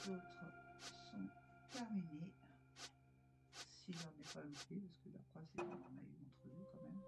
autres sont terminés. Si j'en ai pas loupé, parce que la croix, c'est qu'on en a eu entre deux quand même.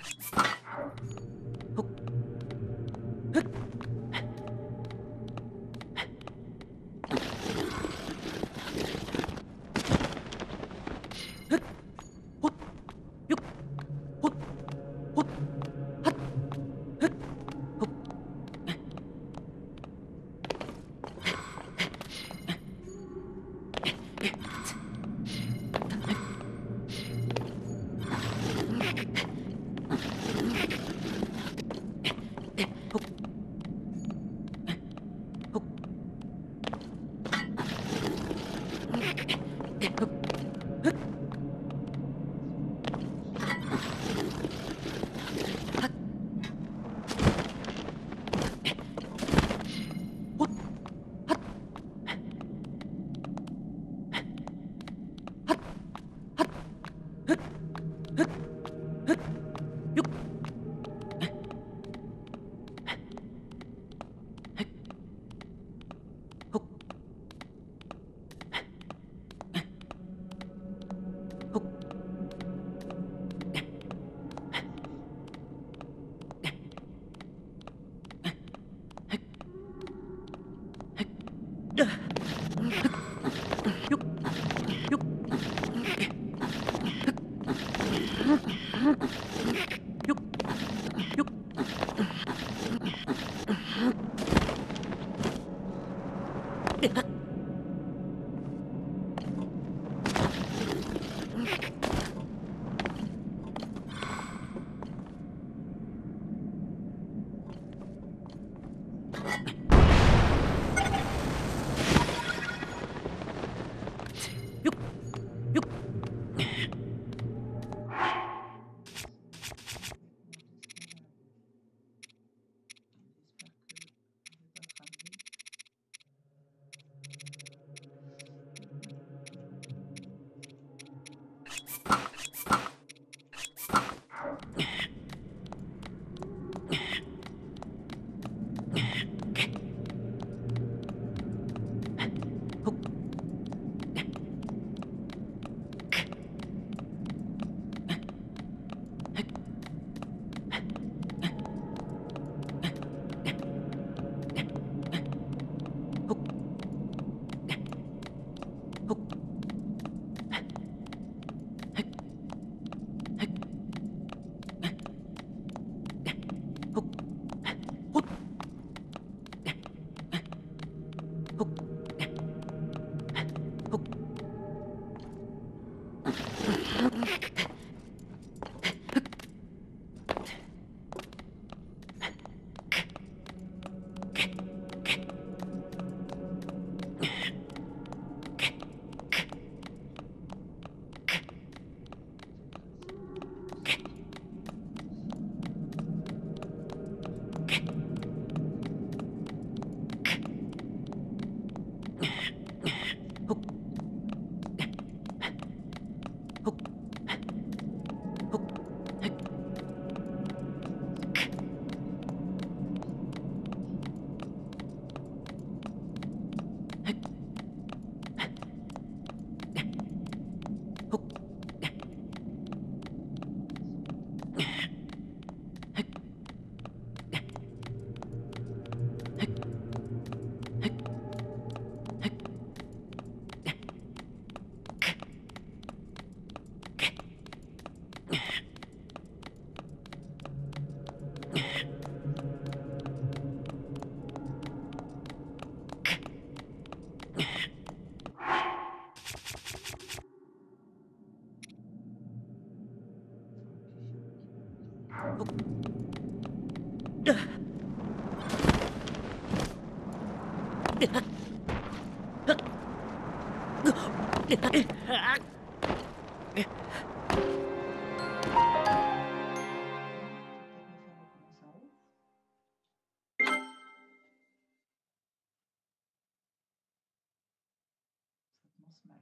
commence mal.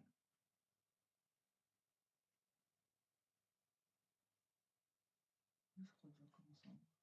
Je crois que je recommence en haut.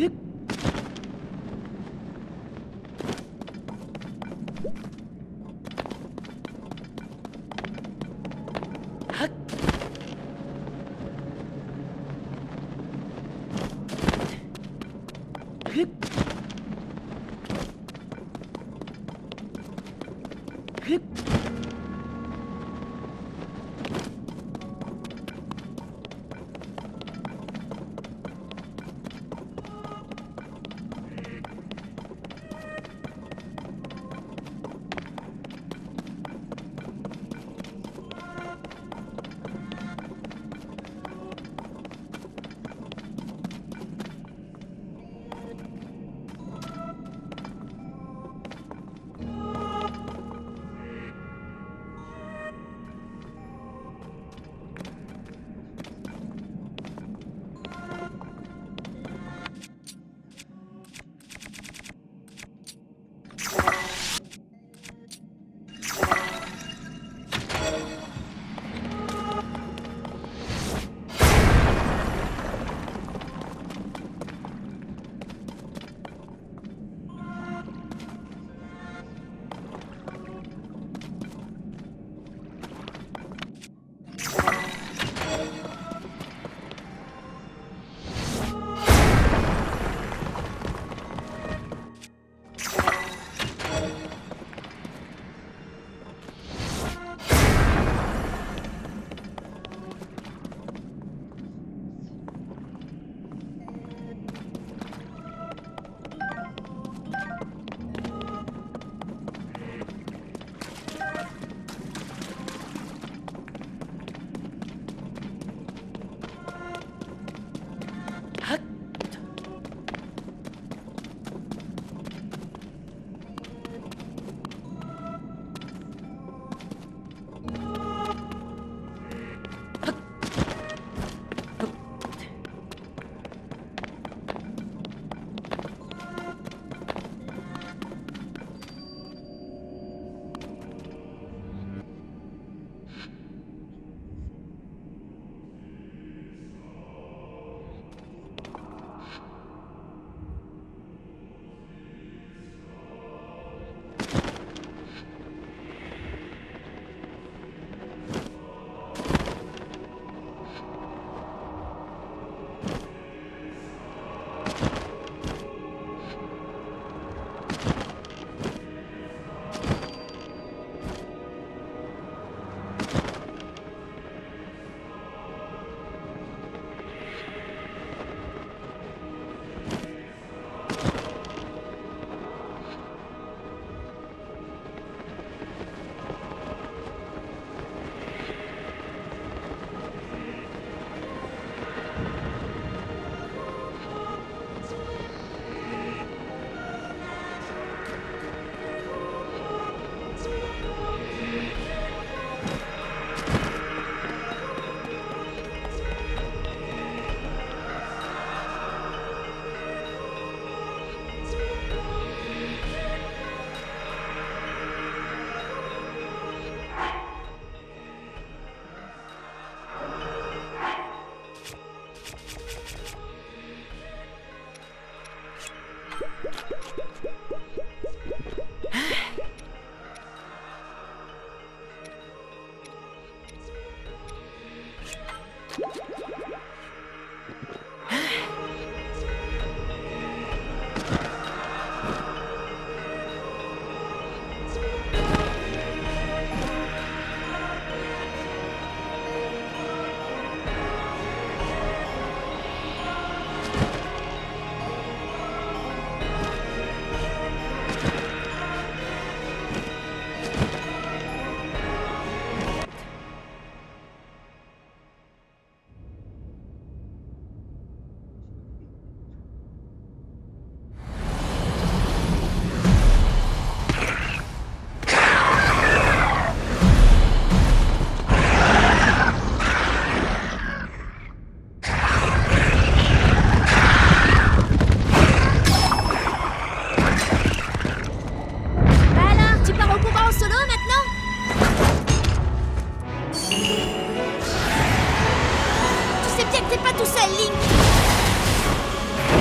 Tu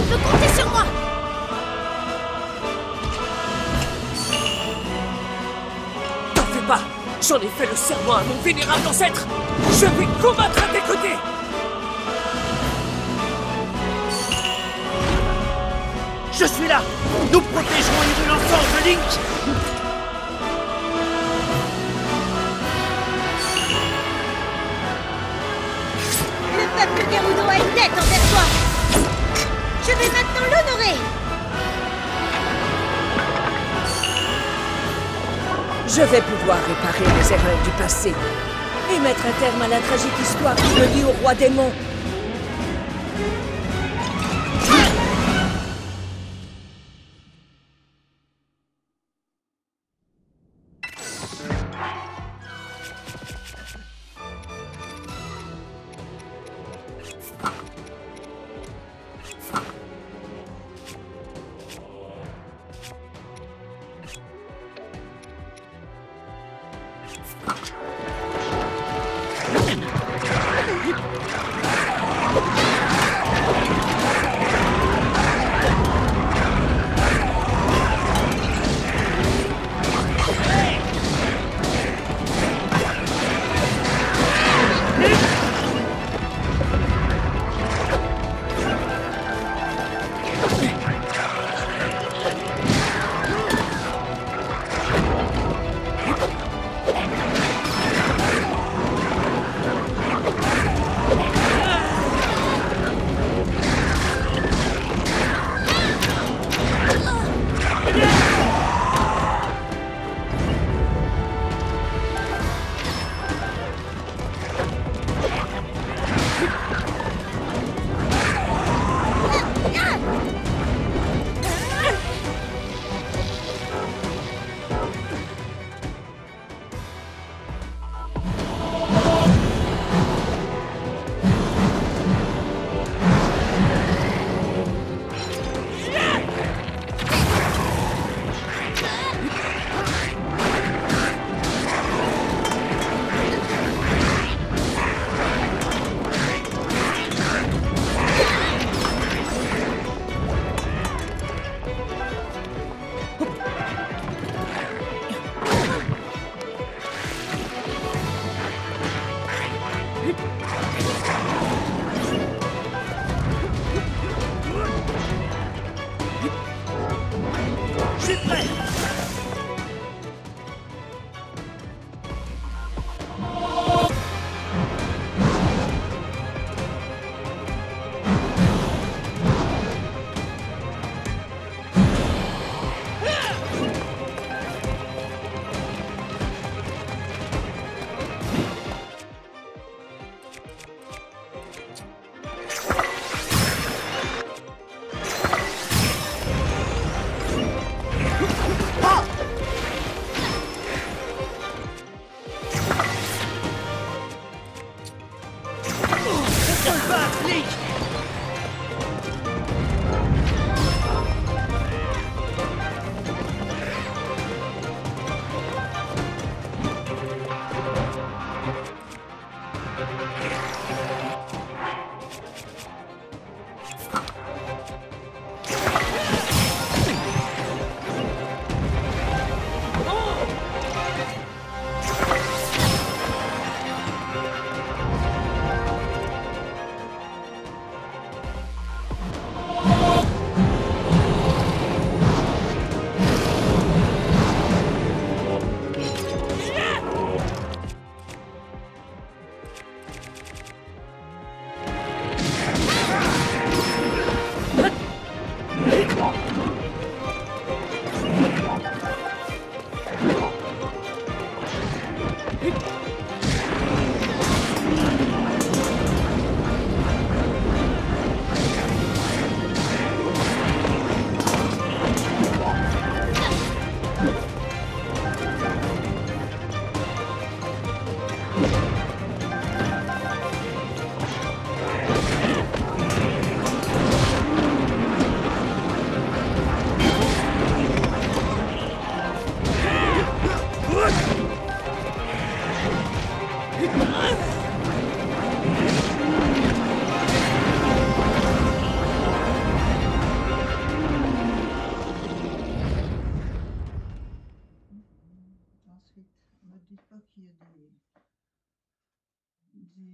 peut compter sur moi. T'en fais pas. J'en ai fait le serment à mon vénérable ancêtre. Je vais combattre à tes côtés. Je suis là. Nous protégerons Hyrule ensemble, Link. Le peuple Gerudo a une dette envers toi. Je vais maintenant l'honorer. Je vais pouvoir réparer les erreurs du passé et mettre un terme à la tragique histoire qui me lie au roi démon.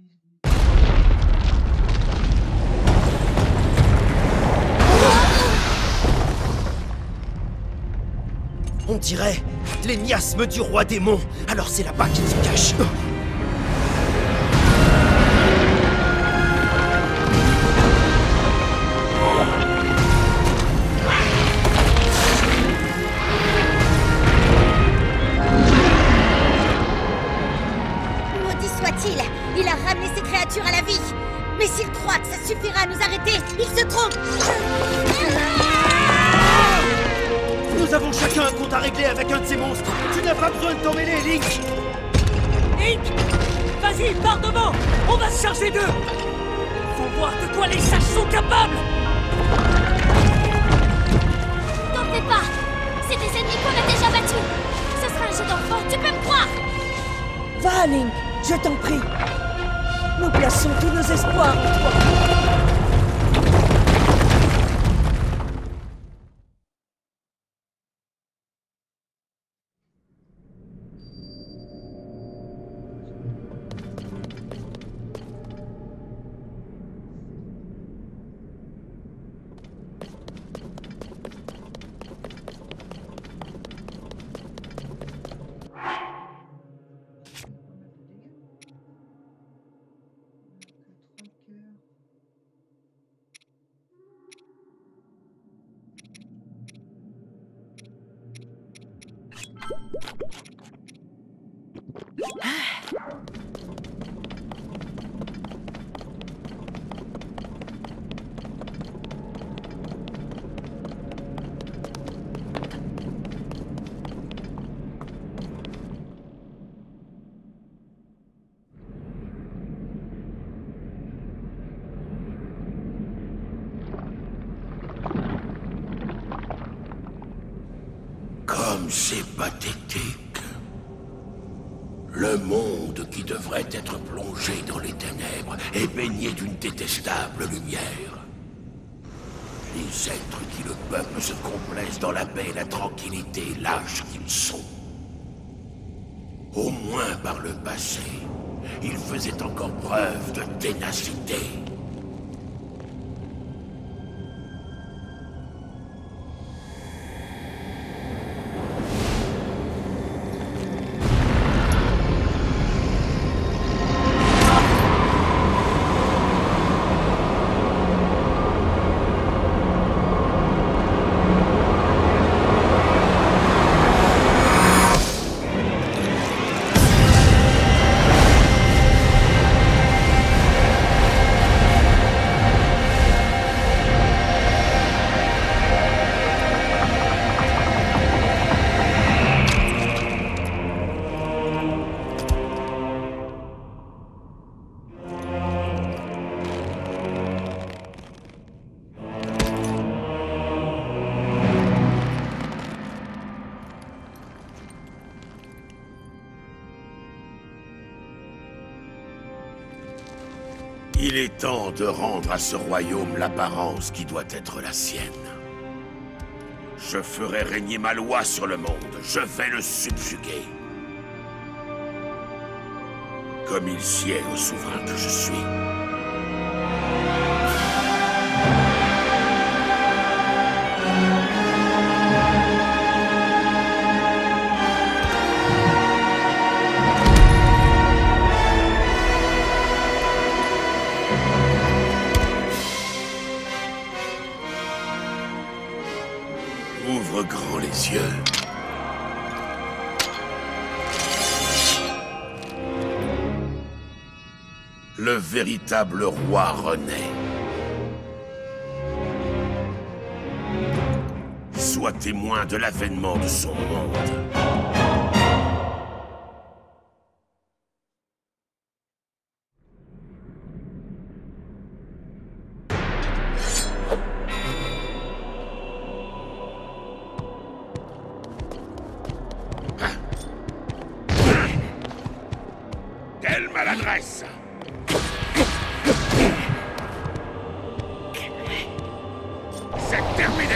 On dirait les miasmes du roi démon. Alors c'est là-bas qu'il se cache. Maudit soit-il, il a ramené ces créatures à la vie. Mais s'il croit que ça suffira à nous arrêter, il se trompe. Nous avons chacun un compte à régler avec un de ces monstres. Tu n'as pas besoin de t'en mêler, Link. Link, vas-y, pars devant. On va se charger d'eux. Faut voir de quoi les sages sont capables. T'en fais pas. C'est des ennemis qu'on a déjà battus. Ce sera un jeu d'enfant, tu peux me croire. Va, Link, je t'en prie. Nous plaçons tous nos espoirs en toi. Comme c'est pathétique. Le monde qui devrait être plongé dans les ténèbres est baigné d'une détestable lumière. Les êtres qui le peuplent se complaisent dans la paix et la tranquillité lâches qu'ils sont. Au moins par le passé, ils faisaient encore preuve de ténacité. Il est temps de rendre à ce royaume l'apparence qui doit être la sienne. Je ferai régner ma loi sur le monde. Je vais le subjuguer. Comme il sied au souverain que je suis. Ouvre grand les yeux. Le véritable roi renaît. Sois témoin de l'avènement de son monde. Quelle maladresse! C'est terminé!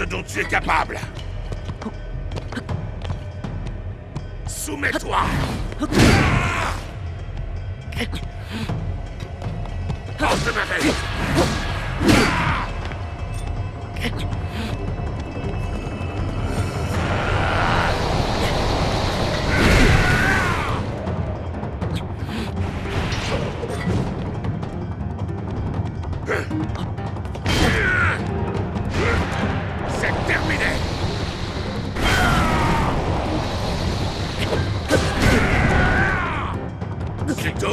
dont tu es capable. Soumets-toi. Porte de ma veille. C'est terminé. C'est tout.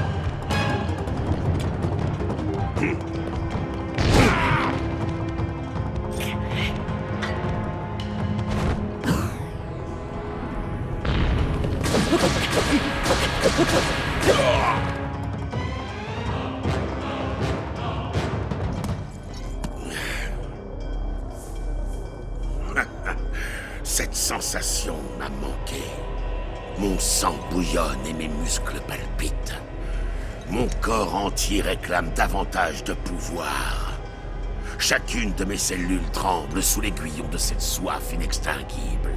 Cette sensation m'a manqué. Mon sang bouillonne et mes muscles palpitent. Mon corps entier réclame davantage de pouvoir. Chacune de mes cellules tremble sous l'aiguillon de cette soif inextinguible.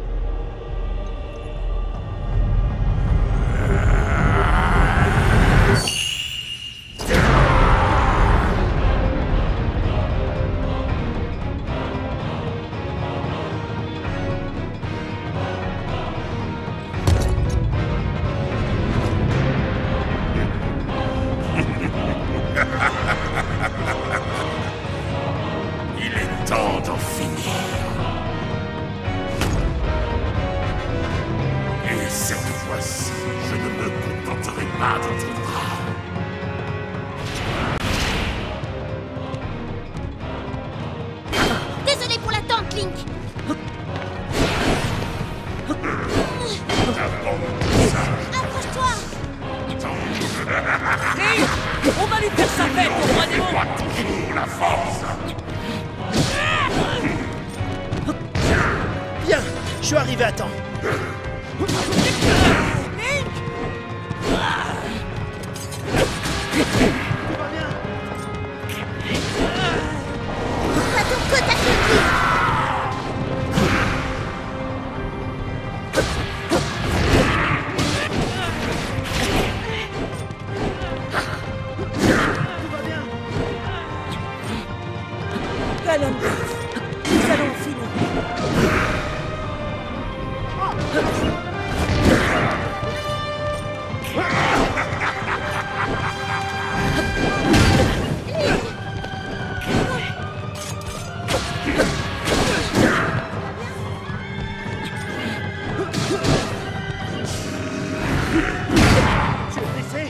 Il est temps d'en finir. Et cette fois-ci, je ne me contenterai pas de tes bras. Désolé pour l'attente, Link. Approche-toi. Link, on va lui faire sa fête au roi des monts. Pas toujours la force. Bien, je suis arrivé à temps. Link, Pas ton côte à Link. Ganondorf, nous allons finir. Tu es blessé?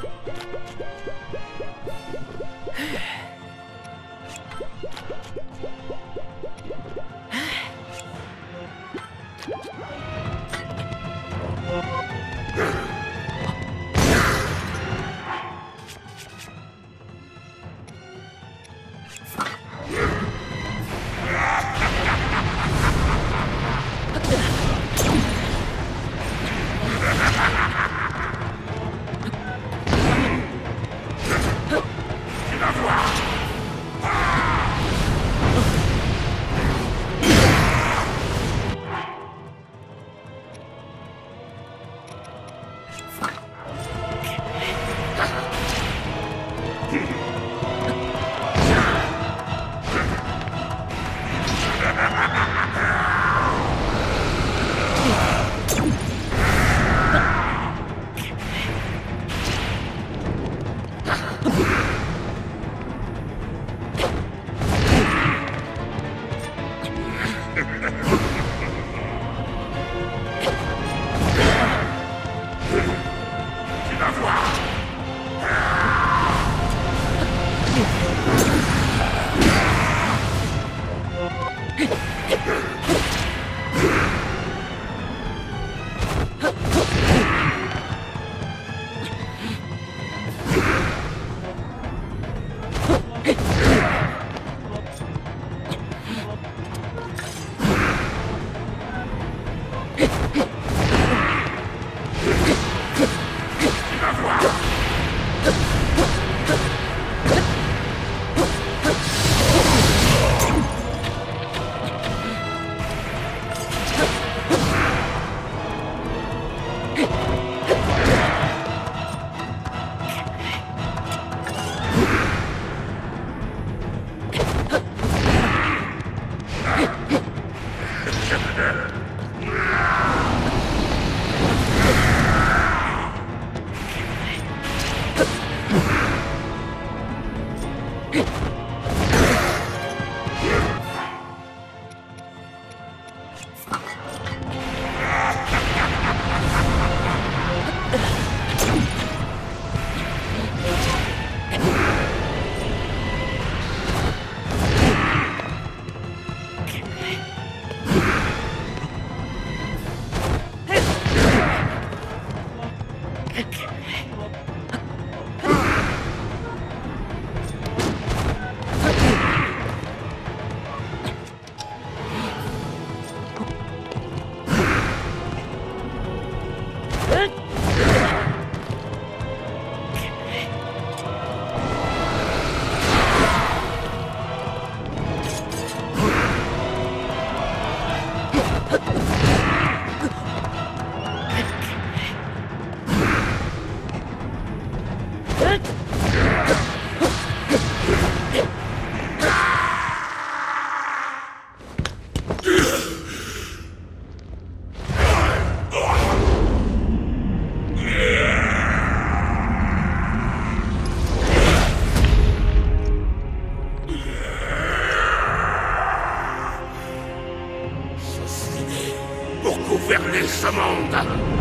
pour gouverner ce monde,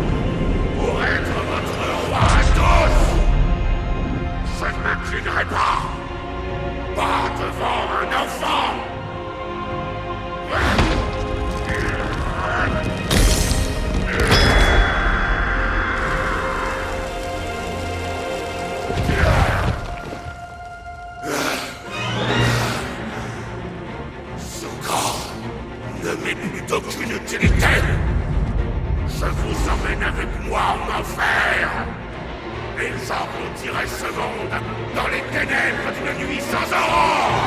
pour être votre roi à tous. Je ne m'inclinerai pas devant un enfant. Ce corps ne m'est plus d'aucune utilité. Je vous emmène avec moi en enfer. Et j'engloutirai ce monde dans les ténèbres d'une nuit sans aurore.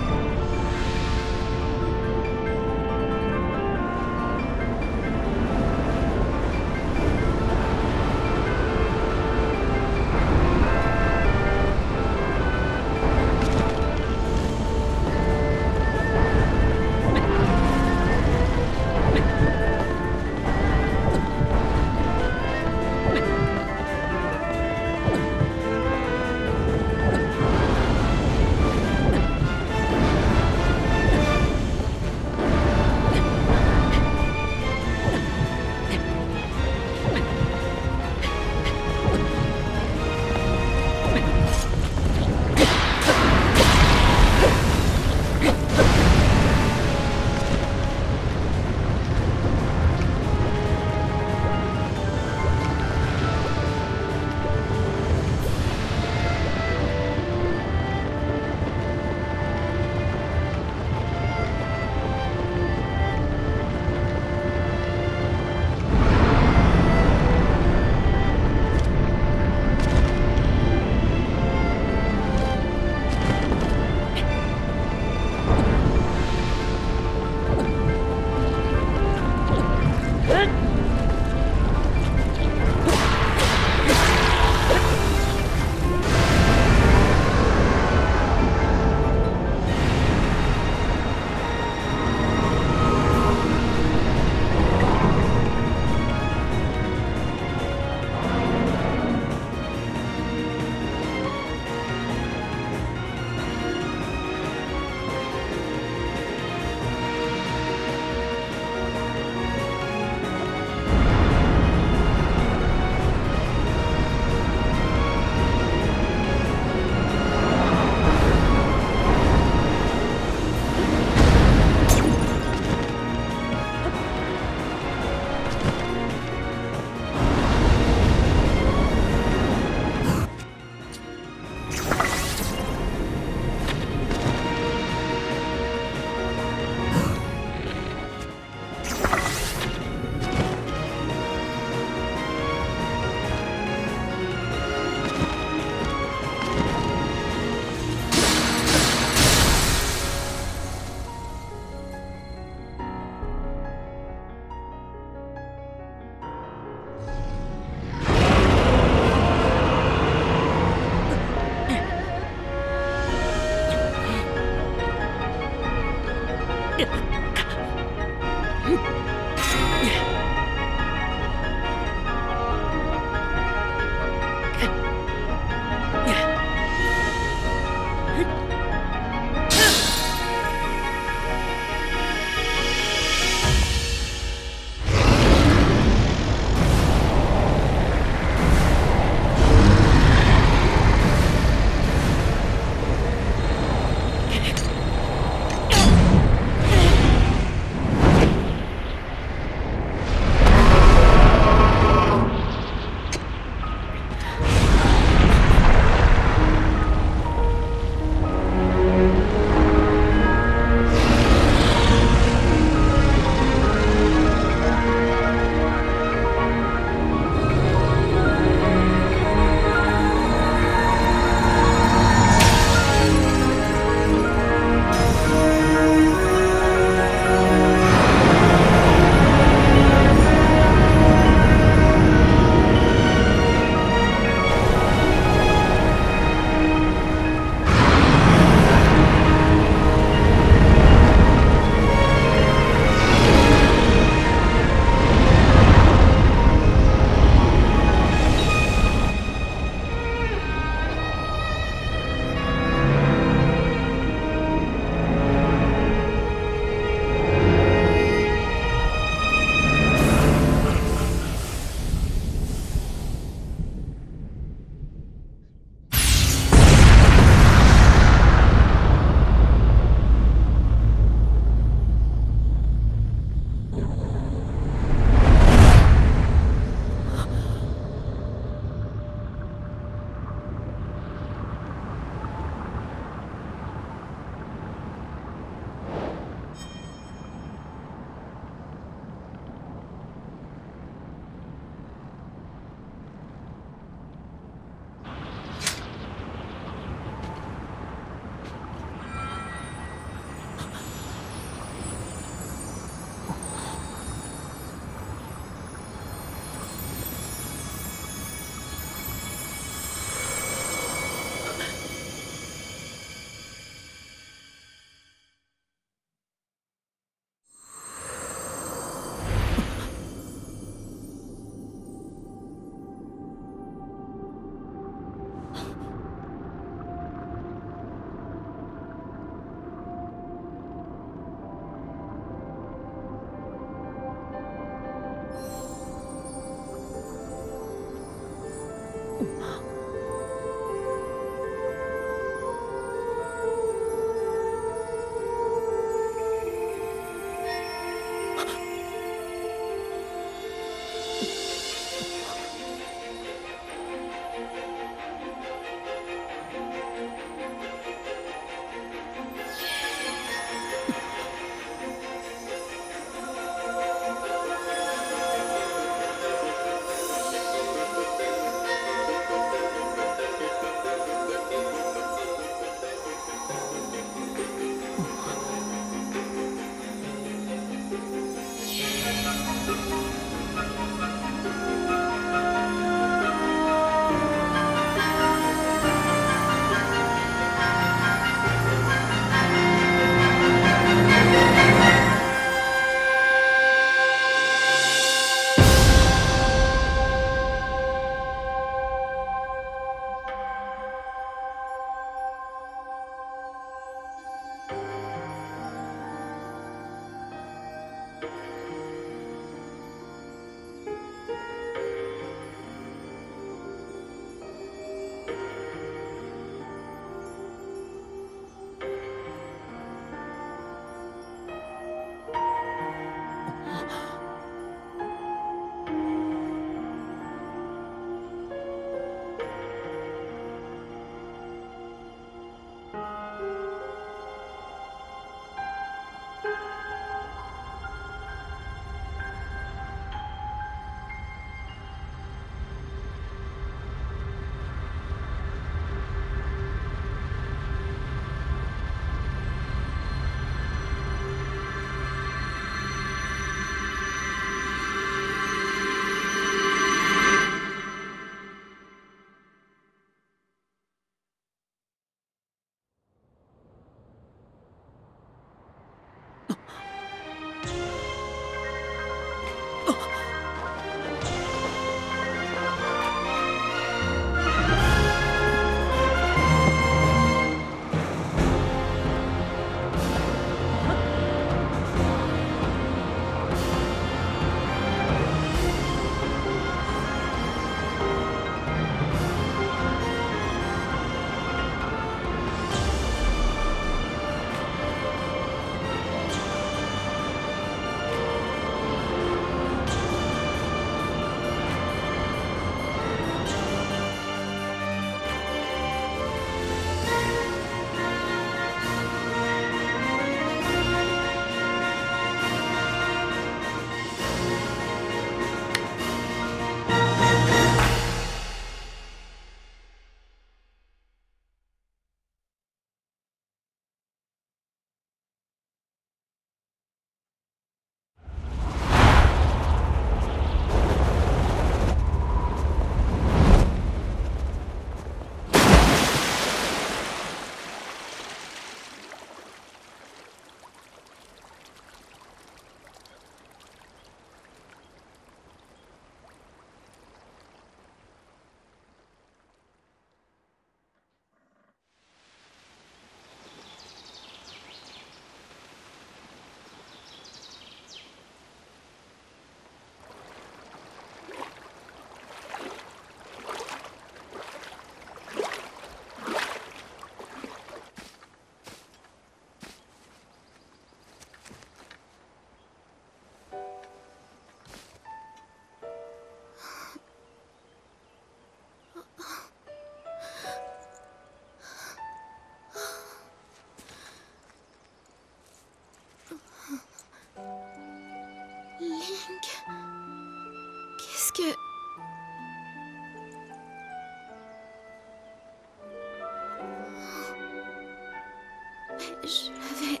Je l'avais...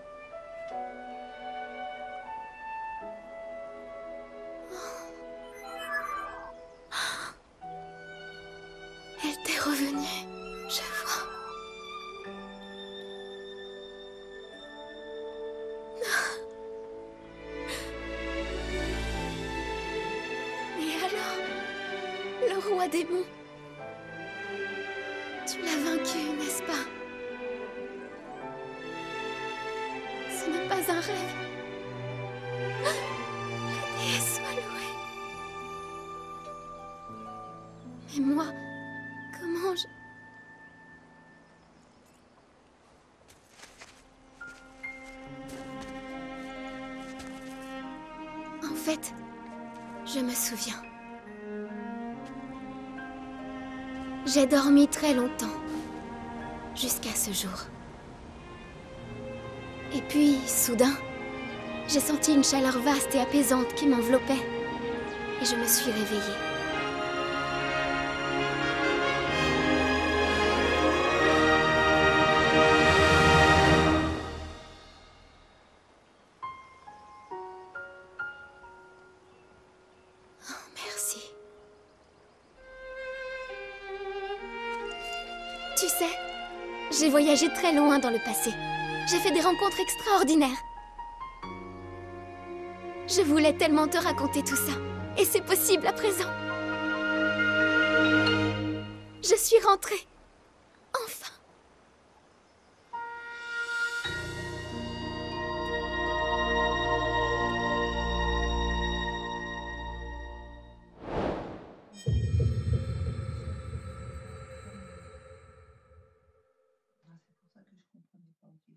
Elle t'est revenue, je vois. Et alors, le roi démon, tu l'as vaincu, n'est-ce pas? Ce n'est pas un rêve. La déesse soit louée. Mais moi, comment je... En fait, je me souviens. J'ai dormi très longtemps, jusqu'à ce jour. Et puis, soudain, j'ai senti une chaleur vaste et apaisante qui m'enveloppait. Et je me suis réveillée. Oh, merci. Tu sais, j'ai voyagé très loin dans le passé. J'ai fait des rencontres extraordinaires. Je voulais tellement te raconter tout ça. Et c'est possible à présent. Je suis rentrée. Enfin. Ah, c'est pour ça que je comprenais pas, ok.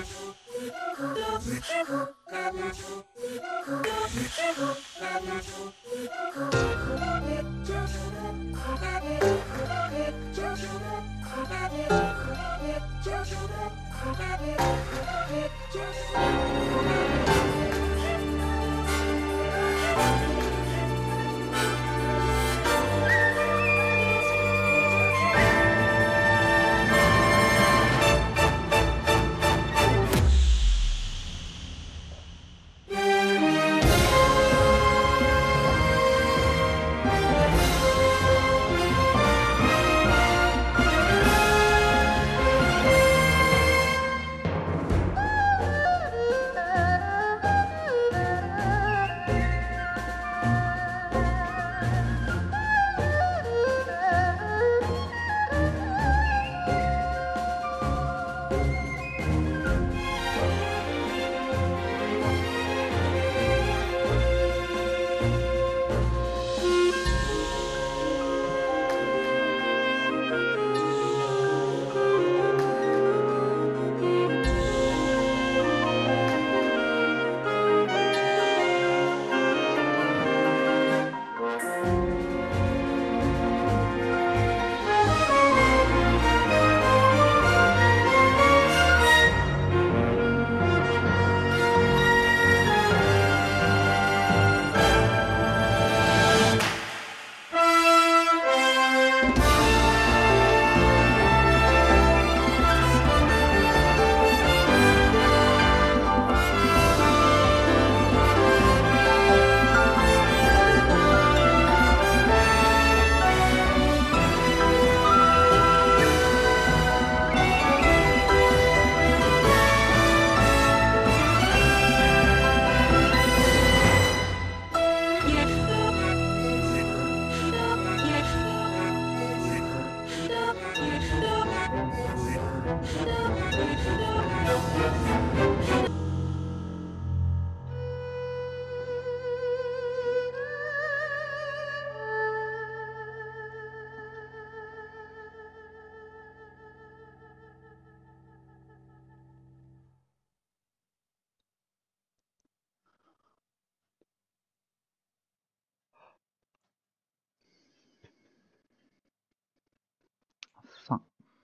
Fin.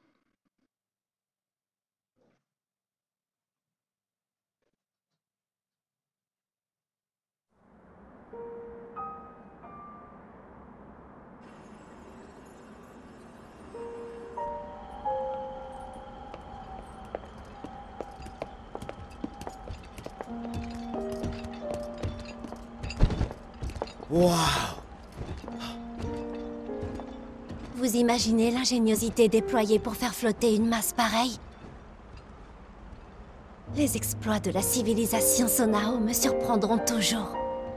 Waouh! Vous imaginez l'ingéniosité déployée pour faire flotter une masse pareille? Les exploits de la civilisation Sonao me surprendront toujours.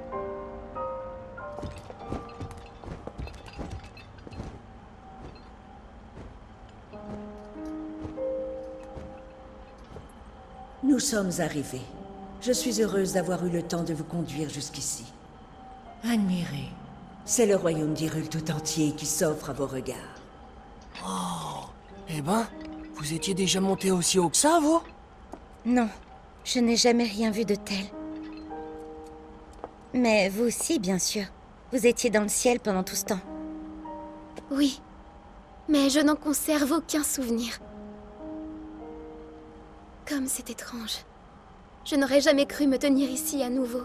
Nous sommes arrivés. Je suis heureuse d'avoir eu le temps de vous conduire jusqu'ici. Admirez. C'est le royaume d'Hyrule tout entier qui s'offre à vos regards. Oh, eh ben, vous étiez déjà monté aussi haut que ça, vous? Non, je n'ai jamais rien vu de tel. Mais vous aussi, bien sûr. Vous étiez dans le ciel pendant tout ce temps. Oui, mais je n'en conserve aucun souvenir. Comme c'est étrange. Je n'aurais jamais cru me tenir ici à nouveau.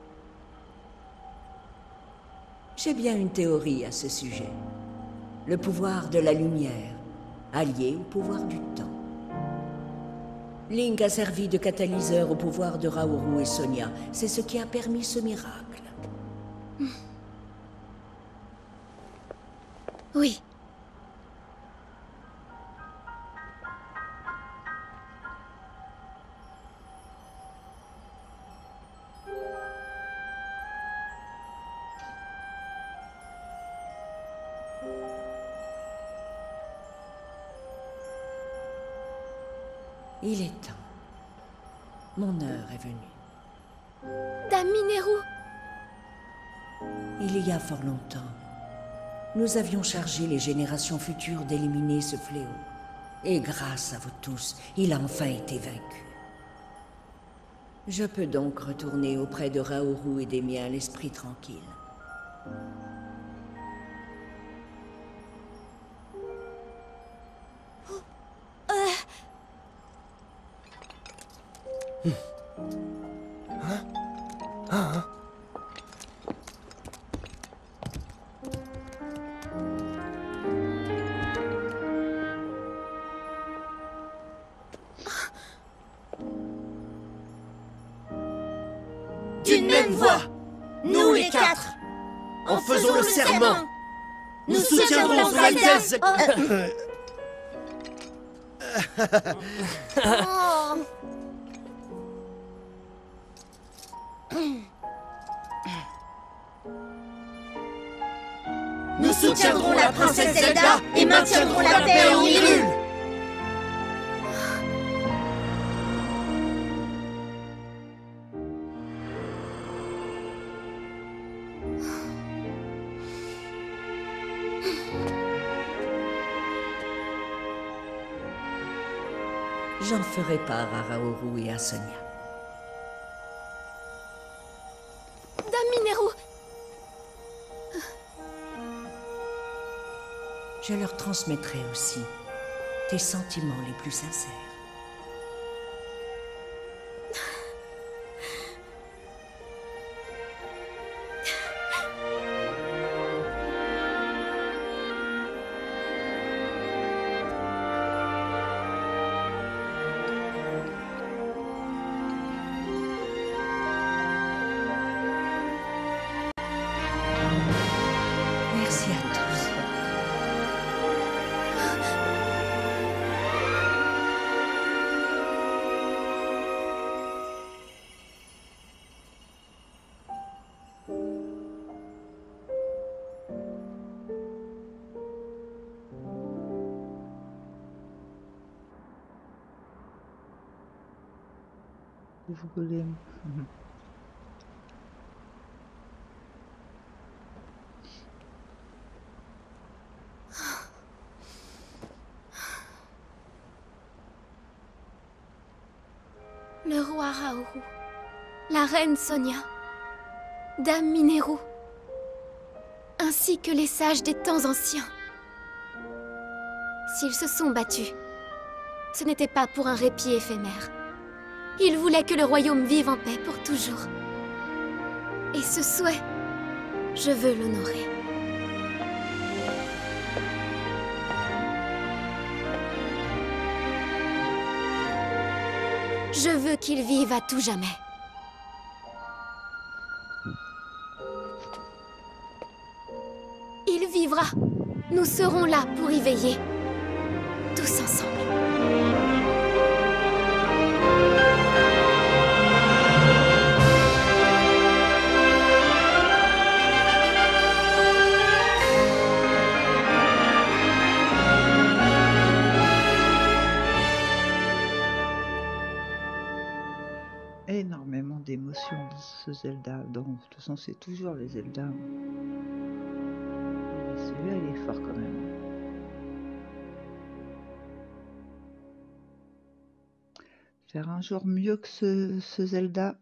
J'ai bien une théorie à ce sujet. Le pouvoir de la lumière, allié au pouvoir du temps. Link a servi de catalyseur au pouvoir de Raoru et Sonia. C'est ce qui a permis ce miracle. Oui. Il est temps. Mon heure est venue. Dame Mineru! Il y a fort longtemps, nous avions chargé les générations futures d'éliminer ce fléau. Et grâce à vous tous, il a enfin été vaincu. Je peux donc retourner auprès de Raoru et des miens l'esprit tranquille. D'une même voix, nous les quatre, En faisant le serment, nous soutiendrons Son Altesse. Oh. Nous soutiendrons la princesse Zelda et maintiendrons la paix en Hyrule. J'en ferai part à Raoru et à Sonia. Dame Mineru, Je leur transmettrai aussi tes sentiments les plus sincères. Merci à tous. Vous voulez. le roi Raoru, la reine Sonia, Dame Mineru, ainsi que les sages des temps anciens. S'ils se sont battus, ce n'était pas pour un répit éphémère. Ils voulaient que le royaume vive en paix pour toujours. Et ce souhait, je veux l'honorer. Je veux qu'il vive à tout jamais. Il vivra. Nous serons là pour y veiller. Tous ensemble. Énormément d'émotions dans ce Zelda. Donc, de toute façon, c'est toujours les Zelda. Celui-là, il est fort quand même. Faire un jour mieux que ce Zelda,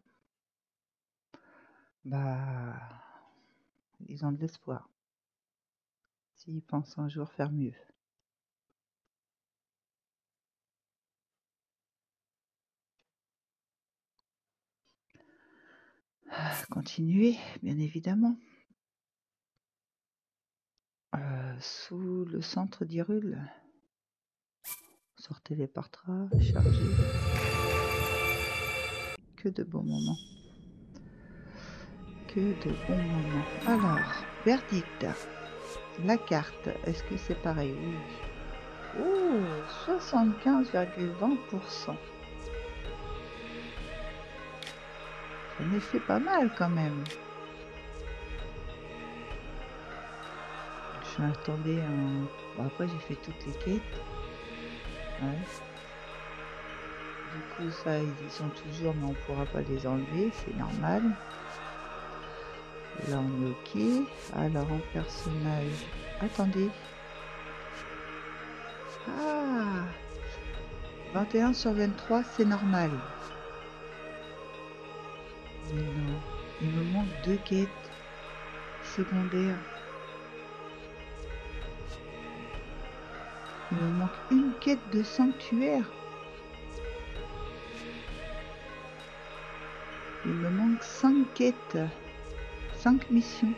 bah, ils ont de l'espoir. S'ils pensent un jour faire mieux. Continuer, bien évidemment. Sous le centre d'Hyrule. Sortez les portraits, chargez. Que de bons moments. Que de bons moments. Alors, verdict. La carte, est-ce que c'est pareil? Oui. Oh, 75,20%. Ça me fait pas mal quand même. Je m'attendais à un... Bon, après j'ai fait toutes les quêtes. Ouais. Du coup ça ils y sont toujours mais on pourra pas les enlever, c'est normal. Là on est ok. Alors en personnage... Attendez. Ah, 21 sur 23 c'est normal. Mais non, il me manque 2 quêtes secondaires. Il me manque une quête de sanctuaire. Il me manque 5 quêtes. 5 missions.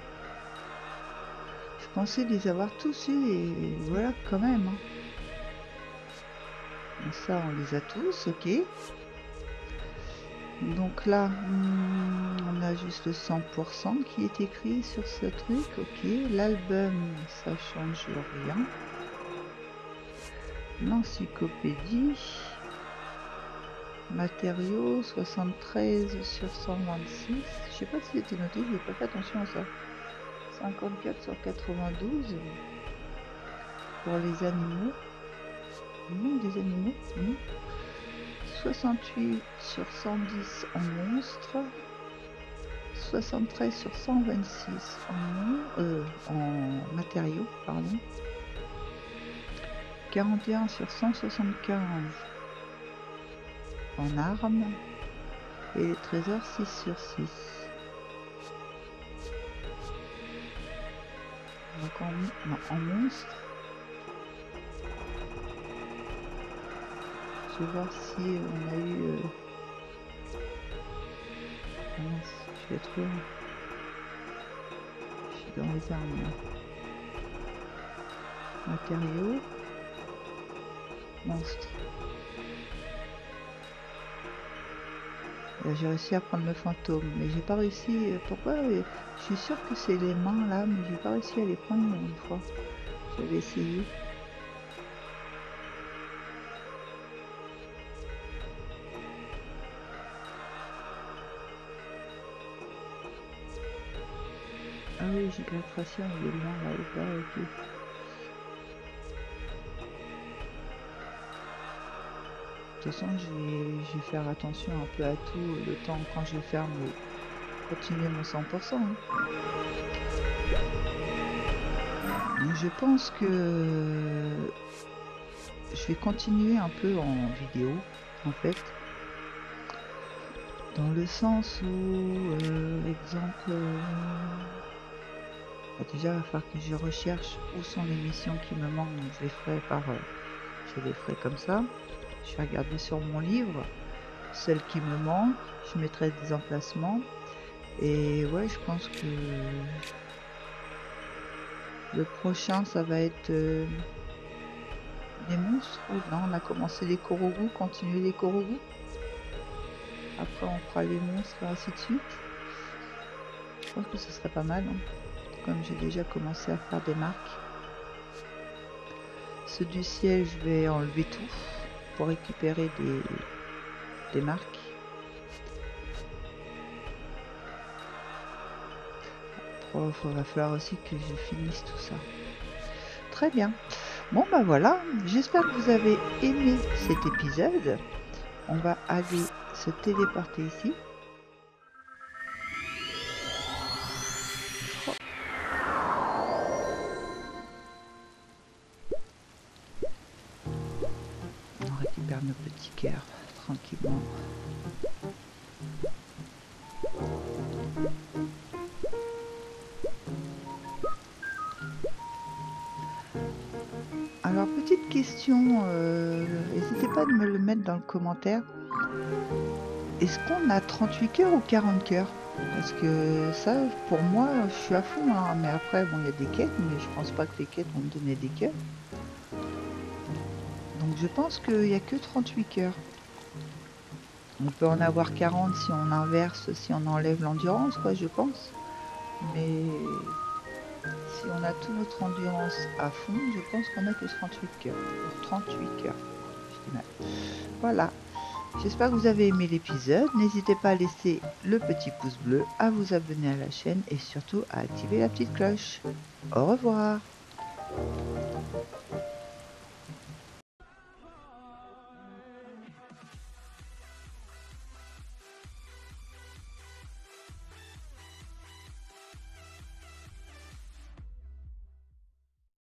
Je pensais les avoir tous eus et voilà quand même. Hein. Bon, ça on les a tous, ok. Donc là, on a juste le 100% qui est écrit sur ce truc, ok. L'album, ça change rien. L'encyclopédie. Matériaux, 73 sur 126. Je sais pas si c'était noté, j'ai pas fait attention à ça. 54 sur 92. Pour les animaux. Non, des animaux. 68 sur 110 en monstres. 73 sur 126 en matériaux, pardon. 41 sur 175 en armes. Et les trésors 6 sur 6. Donc en monstre. Je vais voir si on a eu... Ah mince, je vais trop... Je suis dans les armes là. Matériaux. Monstre. J'ai réussi à prendre le fantôme, mais j'ai pas réussi. Pourquoi? Je suis sûre que c'est les mains là, mais j'ai pas réussi à les prendre une fois. J'avais essayé. Ah oui, Gigatracia, il est loin là au bas, ok. De toute façon, je vais faire attention un peu à tout le temps quand je ferme et continuer mon 100%. Hein. Donc, je pense que je vais continuer un peu en vidéo, en fait. Dans le sens où, exemple... déjà, il va falloir que je recherche où sont les missions qui me manquent. Donc, je les ferai je les ferai comme ça. Je vais regarder sur mon livre celles qui me manquent. Je mettrai des emplacements. Et ouais, je pense que le prochain, ça va être les monstres. Ou non, on a commencé les Korogu, continuer les Korogu. Après, on fera les monstres et ainsi de suite. Je pense que ce serait pas mal. Hein. Comme j'ai déjà commencé à faire des marques. Ceux du ciel, je vais enlever tout pour récupérer des marques. Après, il va falloir aussi que je finisse tout ça. Très bien. Bon bah voilà, j'espère que vous avez aimé cet épisode. On va aller se téléporter ici. On récupère nos petits cœurs tranquillement. Alors petite question, n'hésitez pas à me le mettre dans le commentaire. Est-ce qu'on a 38 cœurs ou 40 cœurs? Parce que ça, pour moi, je suis à fond, hein. Mais après, bon, il y a des quêtes, mais je pense pas que les quêtes vont me donner des cœurs. Donc je pense qu'il n'y a que 38 cœurs. On peut en avoir 40 si on inverse, si on enlève l'endurance, quoi, je pense. Mais si on a toute notre endurance à fond, je pense qu'on a que 38 cœurs. 38 cœurs. Je dis mal. Voilà. J'espère que vous avez aimé l'épisode. N'hésitez pas à laisser le petit pouce bleu, à vous abonner à la chaîne et surtout à activer la petite cloche. Au revoir.